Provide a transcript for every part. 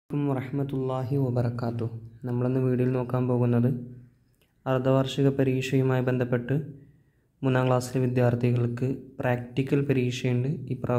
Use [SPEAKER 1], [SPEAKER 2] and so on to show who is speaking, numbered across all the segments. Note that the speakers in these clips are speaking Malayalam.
[SPEAKER 1] വറഹ്മത്തുള്ളാഹി വബറകാതുഹു. നമ്മളിന്ന് വീഡിയോയിൽ നോക്കാൻ പോകുന്നത് അർദ്ധവാർഷിക പരീക്ഷയുമായി ബന്ധപ്പെട്ട് 3-ാം ക്ലാസ്സിലെ വിദ്യാർത്ഥികൾക്ക് പ്രാക്ടിക്കൽ പരീക്ഷയുണ്ട്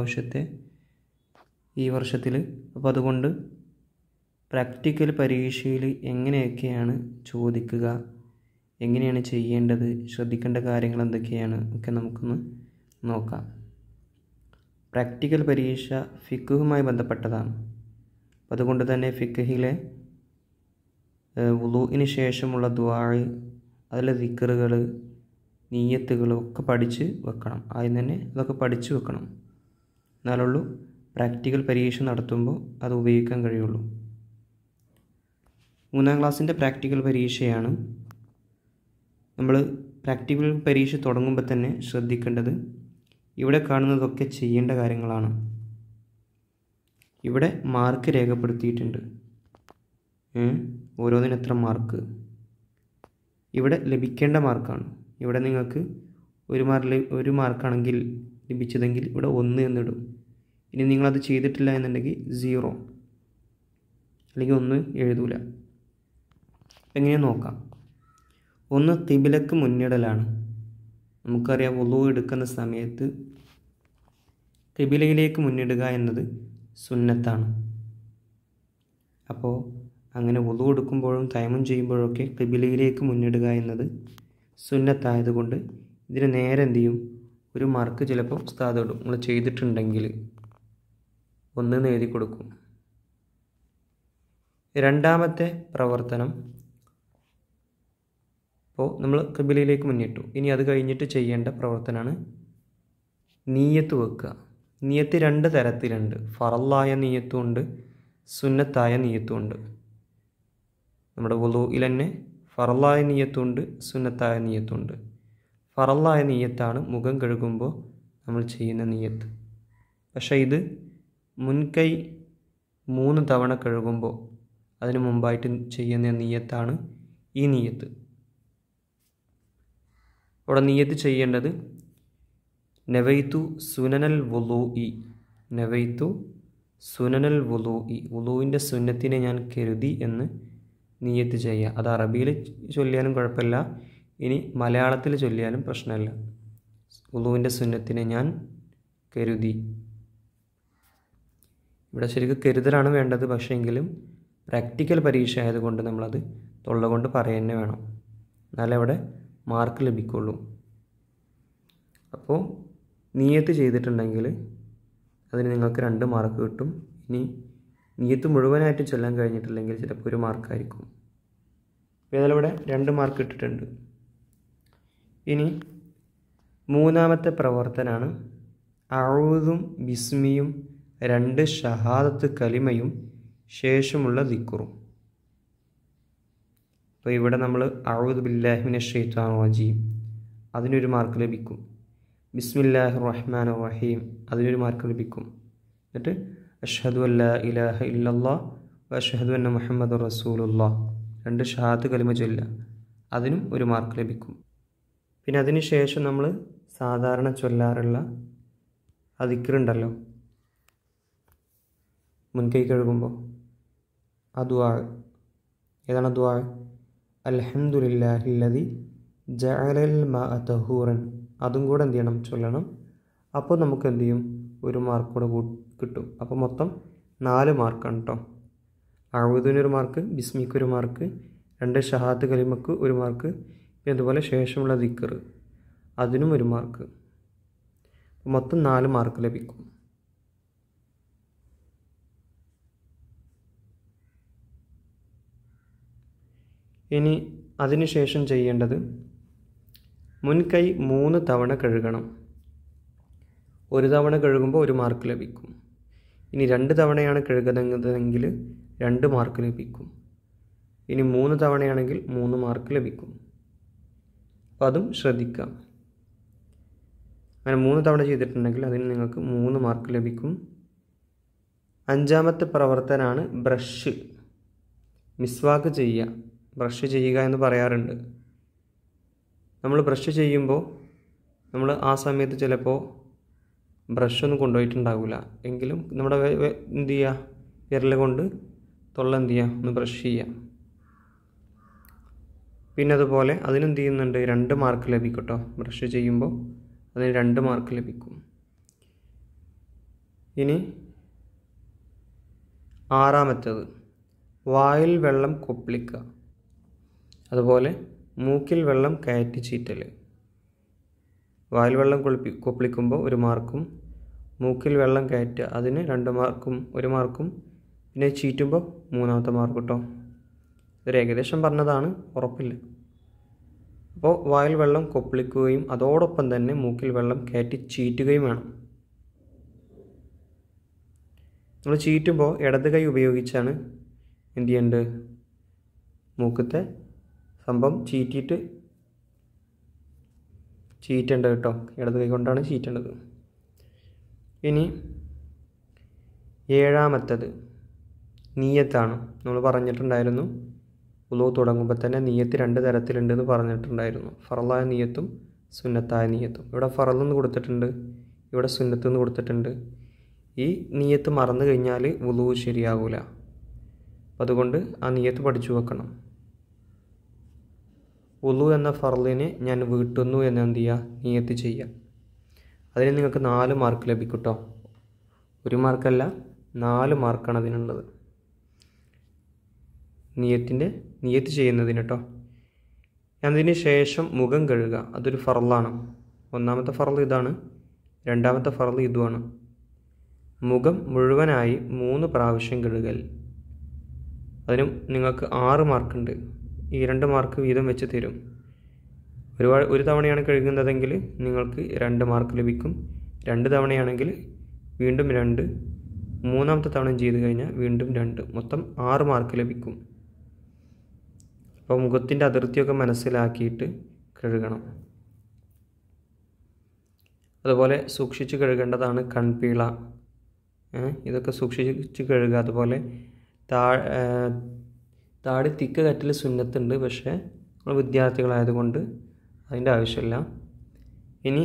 [SPEAKER 1] ഈ വർഷത്തിൽ. അപ്പോൾ അതുകൊണ്ട് പ്രാക്ടിക്കൽ പരീക്ഷയിൽ എങ്ങനെയൊക്കെയാണ് ചോദിക്കുക, എങ്ങനെയാണ് ചെയ്യേണ്ടത്, ശ്രദ്ധിക്കേണ്ട കാര്യങ്ങൾ എന്തൊക്കെയാണ് ഒക്കെ നമുക്കൊന്ന് നോക്കാം. പ്രാക്ടിക്കൽ പരീക്ഷ ഫിഖ്ഹുമായി ബന്ധപ്പെട്ടതാണ്. അതുകൊണ്ട് തന്നെ ഫിഖ്ഹിലെ വുളൂഇന് ശേഷമുള്ള ദുആ, അതിലെ ദിക്റുകൾ, നിയ്യത്തുകൾ ഒക്കെ പഠിച്ച് വെക്കണം. ആദ്യം തന്നെ അതൊക്കെ പഠിച്ചു വെക്കണം. എന്നാലുള്ളൂ പ്രാക്ടിക്കൽ പരീക്ഷ നടത്തുമ്പോൾ അത് ഉപയോഗിക്കാൻ കഴിയുള്ളൂ. 3-ാം ക്ലാസ്സിൻ്റെ പ്രാക്ടിക്കൽ പരീക്ഷയാണ്. നമ്മൾ പ്രാക്ടിക്കൽ പരീക്ഷ തുടങ്ങുമ്പോൾ തന്നെ ശ്രദ്ധിക്കേണ്ടത് ഇവിടെ കാണുന്നതൊക്കെ ചെയ്യേണ്ട കാര്യങ്ങളാണ്. ഇവിടെ മാർക്ക് രേഖപ്പെടുത്തിയിട്ടുണ്ട്. ഓരോന്നിനും എത്ര മാർക്ക്, ഇവിടെ ലഭിക്കേണ്ട മാർക്കാണ്. ഇവിടെ നിങ്ങൾക്ക് ഒരു മാർക്കാണെങ്കിൽ ലഭിച്ചതെങ്കിൽ ഇവിടെ 1 എന്നിടും. ഇനി നിങ്ങളത് ചെയ്തിട്ടില്ല എന്നുണ്ടെങ്കിൽ 0 അല്ലെങ്കിൽ 1 എഴുതൂല. എങ്ങനെ നോക്കാം. 1 ഖിബിലക്ക് മുന്നിടലാണ്. നമുക്കറിയാം വുളൂ എടുക്കുന്ന സമയത്ത് ഖിബിലയിലേക്ക് മുന്നിടുക എന്നത് സുന്നത്താണ്. അപ്പോൾ അങ്ങനെ വുളൂ എടുക്കുമ്പോഴും തയമ്മും ചെയ്യുമ്പോഴൊക്കെ ഖിബിലയിലേക്ക് മുന്നിടുക എന്നത് സുന്നത്തായതുകൊണ്ട് ഇതിന് നേരെ എന്ത് ചെയ്യും, ഒരു മാർക്ക് ചിലപ്പോൾ ഉസ്താദ് ഇടും. നമ്മൾ ചെയ്തിട്ടുണ്ടെങ്കിൽ 1 എഴുതി കൊടുക്കും. രണ്ടാമത്തെ പ്രവർത്തനം, അപ്പോൾ നമ്മൾ ഖിബിലയിലേക്ക് മുന്നിട്ടു. ഇനി അത് കഴിഞ്ഞിട്ട് ചെയ്യേണ്ട പ്രവർത്തനമാണ് നിയ്യത്ത് വെക്കുക. നിയ്യത്ത് 2 തരത്തിലുണ്ട്. ഫറലായ നിയ്യത്തുമുണ്ട്, സുന്നത്തായ നിയ്യത്തുമുണ്ട്. നമ്മുടെ വുളൂഇൽ തന്നെ ഫറലായ നിയ്യത്തുണ്ട്, സുന്നത്തായ നിയ്യത്തുണ്ട്. ഫറലായ നിയ്യത്താണ് മുഖം കഴുകുമ്പോൾ നമ്മൾ ചെയ്യുന്ന നിയ്യത്ത്. പക്ഷേ ഇത് മുൻകൈ 3 തവണ കഴുകുമ്പോൾ അതിന് മുമ്പായിട്ട് ചെയ്യുന്ന നിയ്യത്താണ് ഈ നിയ്യത്ത്. അവിടെ നിയ്യത്ത് ചെയ്യേണ്ടത് നവൈതു സുനനൽ വുളൂഇ, നവൈതു സുനനൽ വുളൂഇ, വുളൂവിൻ്റെ സുന്നത്തിനെ ഞാൻ കരുതി എന്ന് നിയ്യത്ത് ചെയ്യുക. അത് അറബിയിൽ ചൊല്ലിയാലും കുഴപ്പമില്ല, ഇനി മലയാളത്തിൽ ചൊല്ലിയാലും പ്രശ്നമില്ല. വുളൂവിൻ്റെ സുന്നത്തിനെ ഞാൻ കരുതി. ഇവിടെ ശരിക്കും കരുതലാണ് വേണ്ടത്. പക്ഷേ എങ്കിലും പ്രാക്ടിക്കൽ പരീക്ഷ ആയതുകൊണ്ട് നമ്മളത് തൊള്ള കൊണ്ട് പറയുക വേണം. എന്നാലേ അവിടെ മാർക്ക് ലഭിക്കുള്ളൂ. അപ്പോൾ നിയ്യത്ത് ചെയ്തിട്ടുണ്ടെങ്കിൽ അതിന് നിങ്ങൾക്ക് 2 മാർക്ക് കിട്ടും. ഇനി നിയ്യത്ത് മുഴുവനായിട്ട് ചൊല്ലാൻ കഴിഞ്ഞിട്ടില്ലെങ്കിൽ ചിലപ്പോൾ 1 മാർക്കായിരിക്കും. ഏതായാലും ഇവിടെ 2 മാർക്ക് ഇട്ടിട്ടുണ്ട്. ഇനി 3-ാമത്തെ പ്രവർത്തനമാണ് അഊദും ബിസ്മിയും 2 ഷഹാദത്ത് കലിമയും ശേഷമുള്ള ദിക്റും. അപ്പോൾ ഇവിടെ നമ്മൾ അഊദു ബില്ലാഹി മിനശ് ശൈത്വാനിർ റജീം അതിനൊരു മാർക്ക് ലഭിക്കും. ബിസ്മില്ലാഹിർ റഹ്മാനിർ റഹീം അതിനൊരു മാർക്ക് ലഭിക്കും. എന്നിട്ട് അഷ്ഹദു അല്ലാ ഇലാഹ ഇല്ലല്ലാഹ് വ അഷ്ഹദു അന്ന മുഹമ്മദുർ റസൂലുള്ളാഹ് 2 ഷഹാദത്ത് കലിമ ചൊല്ലുക, അതിനും 1 മാർക്ക് ലഭിക്കും. പിന്നെ അതിന് ശേഷം നമ്മൾ സാധാരണ ചൊല്ലാറുള്ള ആ ദിക്റുണ്ടല്ലോ മുൻകൈ കഴുകുമ്പോൾ, ആ ദുആ ഏതാണ്? ദുആ അൽഹംദുലില്ലാഹില്ലദി ജഅലൽ മാഅ തഹൂറൻ, അതും കൂടെ എന്ത് ചെയ്യണം, ചൊല്ലണം. അപ്പോൾ നമുക്ക് എന്ത് ചെയ്യും, 1 മാർക്ക് കൂടെ കിട്ടും. അപ്പോൾ മൊത്തം 4 മാർക്കാണ് കേട്ടോ. അഊദിന് 1 മാർക്ക്, ബിസ്മിക്ക് 1 മാർക്ക്, 2 ഷഹാദത്ത് കലിമക്ക് 1 മാർക്ക്, പിന്നെ അതുപോലെ ശേഷമുള്ള ദിക്ർ അതിനും 1 മാർക്ക്. മൊത്തം 4 മാർക്ക് ലഭിക്കും. ഇനി അതിന് ശേഷം ചെയ്യേണ്ടത് മുൻകൈ 3 തവണ കഴുകണം. 1 തവണ കഴുകുമ്പോൾ 1 മാർക്ക് ലഭിക്കും. ഇനി 2 തവണയാണ് കഴുകുന്നതെങ്കിൽ 2 മാർക്ക് ലഭിക്കും. ഇനി 3 തവണയാണെങ്കിൽ 3 മാർക്ക് ലഭിക്കും. അപ്പോൾ അതും ശ്രദ്ധിക്കാം. അങ്ങനെ 3 തവണ ചെയ്തിട്ടുണ്ടെങ്കിൽ അതിന് നിങ്ങൾക്ക് 3 മാർക്ക് ലഭിക്കും. 5-ാമത്തെ പ്രവർത്തനമാണ് ബ്രഷ്, മിസ്വാക്ക് ചെയ്യുക. ബ്രഷ് ചെയ്യുക എന്ന് പറയാറുണ്ട്. നമ്മൾ ബ്രഷ് ചെയ്യുമ്പോൾ നമ്മൾ ആ സമയത്ത് ചിലപ്പോൾ ബ്രഷൊന്നും കൊണ്ടുപോയിട്ടുണ്ടാവില്ല. എങ്കിലും നമ്മുടെ എന്ത് ചെയ്യുക, വിരൽ കൊണ്ട് തൊള്ള എന്ത് ചെയ്യുക, ഒന്ന് ബ്രഷ് ചെയ്യുക. പിന്നെ അതുപോലെ അതിനെന്ത് ചെയ്യുന്നുണ്ട്, 2 മാർക്ക് ലഭിക്കും കേട്ടോ. ബ്രഷ് ചെയ്യുമ്പോൾ അതിന് 2 മാർക്ക് ലഭിക്കും. ഇനി 6-ാമത്തേത് വായിൽ വെള്ളം കൊപ്പിളിക്കുക, അതുപോലെ മൂക്കിൽ വെള്ളം കയറ്റി ചീറ്റൽ. വായിൽ വെള്ളം കൊപ്പിളിക്കുമ്പോൾ 1 മാർക്കും, മൂക്കിൽ വെള്ളം കയറ്റുക അതിന് 2 മാർക്കും 1 മാർക്കും, പിന്നെ ചീറ്റുമ്പോൾ 3-ാമത്തെ മാർക്ക് കേട്ടോ. ഇതൊരു ഏകദേശം പറഞ്ഞതാണ്, ഉറപ്പില്ല. അപ്പോൾ വായിൽ വെള്ളം കൊപ്പിളിക്കുകയും അതോടൊപ്പം തന്നെ മൂക്കിൽ വെള്ളം കയറ്റി ചീറ്റുകയും വേണം. നമ്മൾ ചീറ്റുമ്പോൾ ഇടത് കൈ ഉപയോഗിച്ചാണ് എന്ത് ചെയ്യേണ്ടത്, മൂക്കത്തെ സംഭവം ചീറ്റേണ്ടത് കേട്ടോ. ഇടത് കൈ കൊണ്ടാണ് ചീറ്റേണ്ടത്. ഇനി 7-ാമത്തേത് നിയ്യത്താണ്. നമ്മൾ പറഞ്ഞിട്ടുണ്ടായിരുന്നു വുളൂ തുടങ്ങുമ്പോൾ തന്നെ നിയ്യത്ത് 2 തരത്തിലുണ്ടെന്ന് പറഞ്ഞിട്ടുണ്ടായിരുന്നു. ഫറലായ നിയ്യത്തും സുന്നത്തായ നിയ്യത്തും. ഇവിടെ ഫറൽ എന്ന് കൊടുത്തിട്ടുണ്ട്, ഇവിടെ സുന്നത്ത് എന്ന് കൊടുത്തിട്ടുണ്ട്. ഈ നിയ്യത്ത് മറന്നു കഴിഞ്ഞാൽ വുളൂ ശരിയാകൂല. അതുകൊണ്ട് ആ നിയ്യത്ത് പഠിച്ചു വെക്കണം. വുളൂ എന്ന ഫറലിനെ ഞാൻ വീട്ടുന്നു എന്ന് എന്ത് ചെയ്യുക, നിയ്യത്ത് ചെയ്യുക. അതിന് നിങ്ങൾക്ക് 4 മാർക്ക് ലഭിക്കും കേട്ടോ. 1 മാർക്കല്ല, 4 മാർക്കാണ് അതിനുള്ളത്, നിയ്യത്ത് ചെയ്യുന്നതിന് കേട്ടോ. അതിന് ശേഷം മുഖം കഴുകുക, അതൊരു ഫറലാണ്. 1-ാമത്തെ ഫറൽ ഇതാണ്, 2-ാമത്തെ ഫറൽ ഇതുമാണ്. മുഖം മുഴുവനായി 3 പ്രാവശ്യം കഴുകൽ. അതിനും നിങ്ങൾക്ക് 6 മാർക്കുണ്ട്. ഈ 2 മാർക്ക് വീതം വെച്ച് തരും. ഒരു തവണയാണ് കഴുകുന്നതെങ്കിൽ നിങ്ങൾക്ക് 2 മാർക്ക് ലഭിക്കും. 2 തവണയാണെങ്കിൽ വീണ്ടും 2, 3-ാമത്തെ തവണ ചെയ്ത് കഴിഞ്ഞാൽ വീണ്ടും 2, മൊത്തം 6 മാർക്ക് ലഭിക്കും. അപ്പോൾ മുഖത്തിൻ്റെ അതിർത്തിയൊക്കെ മനസ്സിലാക്കിയിട്ട് കഴുകണം. അതുപോലെ സൂക്ഷിച്ച് കഴുകേണ്ടതാണ് കൺപീള. ഇതൊക്കെ സൂക്ഷിച്ച് കഴുകുക. അതുപോലെ താടി തിക്ക് കറ്റൽ സുന്നത്തുണ്ട്, പക്ഷേ നമ്മൾ വിദ്യാർത്ഥികളായതുകൊണ്ട് അതിൻ്റെ ആവശ്യമില്ല. ഇനി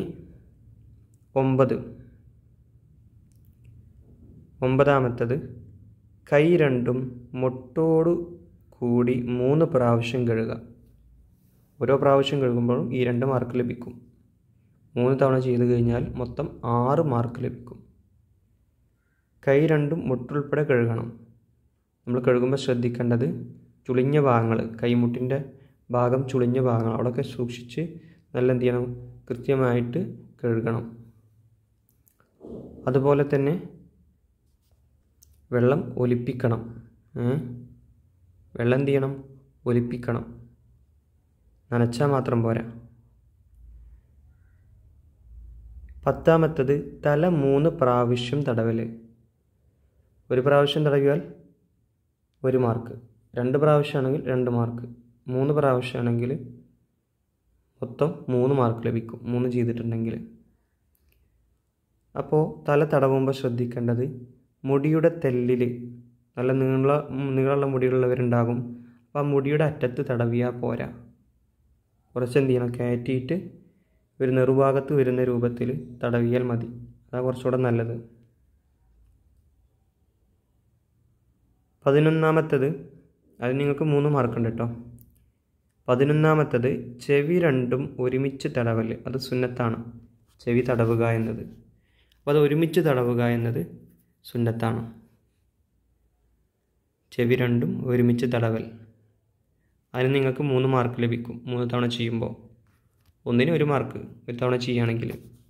[SPEAKER 1] 9-ാമത്തേത് കൈ രണ്ടും മുട്ടോടു കൂടി 3 പ്രാവശ്യം കഴുകുക. ഓരോ പ്രാവശ്യം കഴുകുമ്പോഴും ഈ 2 മാർക്ക് ലഭിക്കും. 3 തവണ ചെയ്ത് കഴിഞ്ഞാൽ മൊത്തം 6 മാർക്ക് ലഭിക്കും. കൈ രണ്ടും മുട്ടുൾപ്പെടെ കഴുകണം. നമ്മൾ കഴുകുമ്പോൾ ശ്രദ്ധിക്കേണ്ടത് ചുളിഞ്ഞ ഭാഗങ്ങൾ, കൈമുട്ടിൻ്റെ ഭാഗം ചുളിഞ്ഞ ഭാഗങ്ങൾ അവിടെയൊക്കെ സൂക്ഷിച്ച് നല്ല എന്ത് ചെയ്യണം, കൃത്യമായിട്ട് കഴുകണം. അതുപോലെ തന്നെ വെള്ളം ഒലിപ്പിക്കണം. വെള്ളം എന്ത് ചെയ്യണം, ഒലിപ്പിക്കണം. നനച്ചാൽ മാത്രം പോരാ. 10-ാമത്തേത് തല 3 പ്രാവശ്യം തടവൽ. 1 പ്രാവശ്യം തടവിയാൽ 1 മാർക്ക്, 2 പ്രാവശ്യമാണെങ്കിൽ 2 മാർക്ക്, 3 പ്രാവശ്യമാണെങ്കിൽ മൊത്തം 3 മാർക്ക് ലഭിക്കും, 3 ചെയ്തിട്ടുണ്ടെങ്കിൽ. അപ്പോൾ തല തടവുമ്പോൾ ശ്രദ്ധിക്കേണ്ടത് മുടിയുടെ തെല്ലിൽ നല്ല നീളമുള്ള മുടിയുള്ളവരുണ്ടാകും. അപ്പോൾ ആ മുടിയുടെ അറ്റത്ത് തടവിയാൽ പോരാ, കുറച്ച് എന്ത് ചെയ്യണം, കയറ്റിയിട്ട് ഒരു നെറുഭാഗത്ത് വരുന്ന രൂപത്തിൽ തടവിയാൽ മതി. അതാണ് കുറച്ചുകൂടെ നല്ലത്. 11-ാമത്തേത് അത് നിങ്ങൾക്ക് 3 മാർക്കുണ്ട് കേട്ടോ. 11-ാമത്തേത് ചെവി രണ്ടും ഒരുമിച്ച് തടവൽ. അത് സുന്നത്താണ്, ചെവി തടവുക എന്നത്. അപ്പോൾ അത് ഒരുമിച്ച് തടവുക എന്നത് സുന്നത്താണ്. ചെവി രണ്ടും ഒരുമിച്ച് തടവൽ. അതിന് നിങ്ങൾക്ക് 3 മാർക്ക് ലഭിക്കും 3 തവണ ചെയ്യുമ്പോൾ. ഒന്നിന് 1 മാർക്ക് 1 തവണ ചെയ്യുകയാണെങ്കിൽ.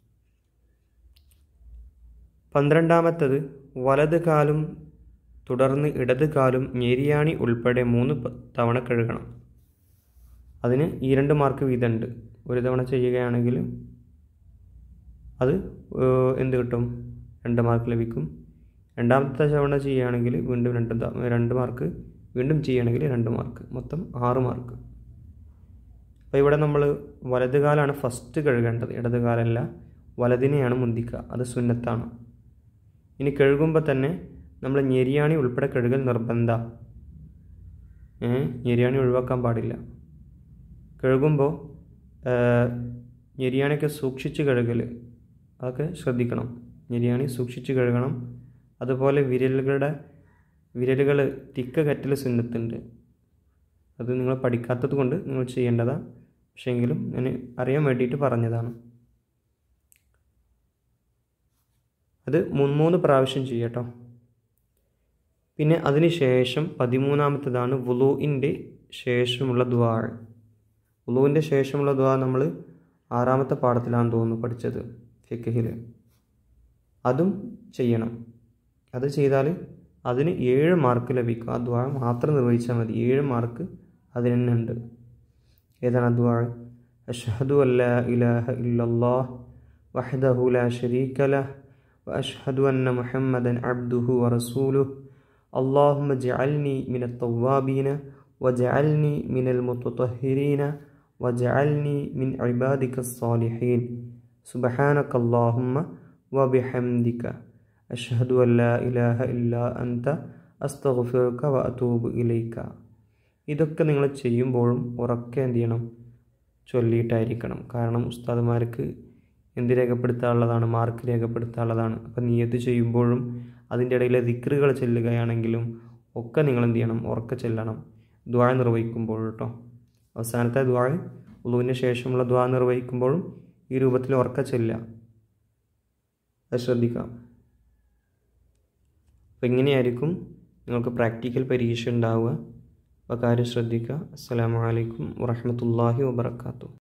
[SPEAKER 1] 12-ാമത്തേത് വലത് കാലും തുടർന്ന് ഇടത് കാലും ഞെരിയാണി ഉൾപ്പെടെ 3 തവണ കഴുകണം. അതിന് ഈ 2 മാർക്ക് വീതമുണ്ട്. 1 തവണ ചെയ്യുകയാണെങ്കിൽ അത് എന്ത് കിട്ടും, 2 മാർക്ക് ലഭിക്കും. 2-ാമത്തെ തവണ ചെയ്യുകയാണെങ്കിൽ വീണ്ടും 2 മാർക്ക്, വീണ്ടും ചെയ്യുകയാണെങ്കിൽ 2 മാർക്ക്, മൊത്തം 6 മാർക്ക്. അപ്പോൾ ഇവിടെ നമ്മൾ വലത് കാലാണ് ഫസ്റ്റ് കഴുകേണ്ടത്, ഇടത് കാലല്ല, വലതിനെയാണ് മുന്തിക്കുക. അത് സുന്നത്താണ്. ഇനി കഴുകുമ്പോൾ തന്നെ നമ്മൾ ഞെരിയാണി ഉൾപ്പെടെ കഴുകൽ നിർബന്ധം. ഞെരിയാണി ഒഴിവാക്കാൻ പാടില്ല. കഴുകുമ്പോൾ ഞെരിയാണിയൊക്കെ സൂക്ഷിച്ച് കഴുകൽ, അതൊക്കെ ശ്രദ്ധിക്കണം. ഞെരിയാണി സൂക്ഷിച്ച് കഴുകണം. അതുപോലെ വിരലുകളുടെ വിരലുകൾ തിക്ക കറ്റൽ സുന്നത്തുണ്ട്. അത് നിങ്ങൾ പഠിക്കാത്തത് കൊണ്ട് നിങ്ങൾ ചെയ്യേണ്ടതാണ്. പക്ഷേ എങ്കിലും ഞാൻ അറിയാൻ വേണ്ടിയിട്ട് പറഞ്ഞതാണ്. അത് 3 പ്രാവശ്യം ചെയ്യട്ടോ. പിന്നെ അതിന് ശേഷം 13ാമത്തേതാണ് വുളൂഇൻ്റെ ശേഷമുള്ള ദുആ. വുളൂഇൻ്റെ ശേഷമുള്ള ദുആ നമ്മൾ 6ാമത്തെ പാഠത്തിലാണെന്ന് തോന്നുന്നു പഠിച്ചത് ഫിഖ്ഹിൽ. അതും ചെയ്യണം. അത് ചെയ്താൽ അതിന് 7 മാർക്ക് ലഭിക്കും. ആ ദുആ മാത്രം നിർവഹിച്ചാൽ മതി. 7 മാർക്ക് അതിന് തന്നെ ഉണ്ട്. ഏതാണ് ആ ദുആ? അഷ്ഹദു അല്ലാ ഇലാഹ ഇല്ലല്ലാഹ് വഹ്ദഹു ലാ ശരീക ലഹ് വഅഷ്ഹദു അന്ന മുഹമ്മദൻ അബ്ദുഹു വറസൂലുഹു اللهم اجعلني من التوابين واجعلني من المتطهرين واجعلني من عبادك الصالحين سبحانك اللهم وبحمدك أشهد أن لا إله إلا أنت أستغفرك وأتوب إليك. ഇതൊക്കെ നിങ്ങൾ ചെയ്യുമ്പോഴും ഉറക്കെ എന്ത് ചെയ്യണം? ചൊല്ലിയിട്ടായിരിക്കണം. കാരണം ഉസ്താദുമാർക്ക് എന്ത് രേഖപ്പെടുത്താനുള്ളതാണ്? മാർക്ക് രേഖപ്പെടുത്താനുള്ളതാണ്. അപ്പം നിയ്യത്ത് ചെയ്യുമ്പോഴും അതിൻ്റെ ഇടയിലെ ദിക്റുകൾ ചെല്ലുകയാണെങ്കിലും ഒക്കെ നിങ്ങൾ എന്ത് ചെയ്യണം? ഉറക്കെ ചെല്ലണം ദുആ നിർവഹിക്കുമ്പോൾ കേട്ടോ. അവസാനത്തെ ദുആ വുളൂഇന് ശേഷമുള്ള ദുആ നിർവഹിക്കുമ്പോഴും ഈ രൂപത്തിൽ ഉറക്കെ ചെല്ലുക. അത് ശ്രദ്ധിക്കാം. അപ്പോൾ ഇങ്ങനെയായിരിക്കും നിങ്ങൾക്ക് പ്രാക്ടിക്കൽ പരീക്ഷ ഉണ്ടാവുക. അപ്പോൾ കാര്യം ശ്രദ്ധിക്കുക. അസ്സലാമു അലൈക്കും വറഹ്മത്തുള്ളാഹി വബറകാതുഹു.